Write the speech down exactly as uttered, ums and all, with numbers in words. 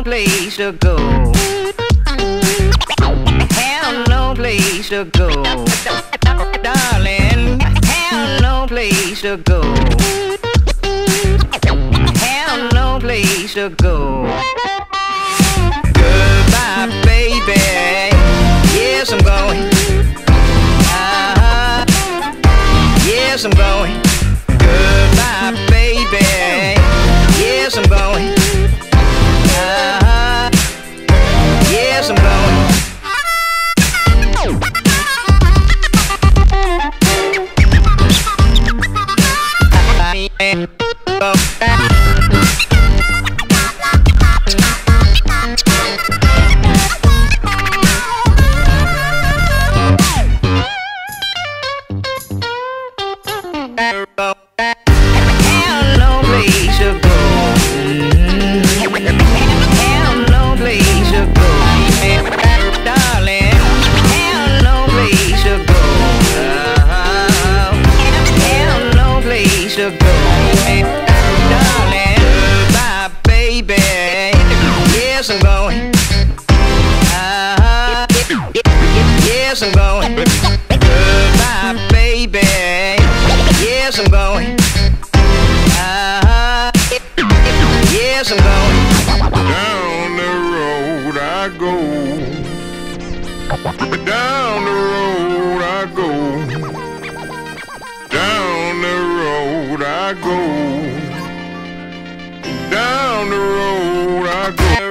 no place to go. Have no place to go. Darling, have no place to go. Have no place to go. Goodbye, baby. Yes, I'm going. Uh-huh. Yes, I'm going. Goodbye, baby. Yes, I'm going. Uh-huh. Yes, I'm going. Have no place to go. Have no place to go. Darling, have no place to go. Uh-huh. Have no place to go. Darling, goodbye, baby. Yes, I'm going. Uh-huh. Yes, I'm going. Goodbye, baby. Yes, I'm going. Uh-huh. Yes, I'm going. Down the road I go. Down the road I go. Down the road I go. Down the road I go.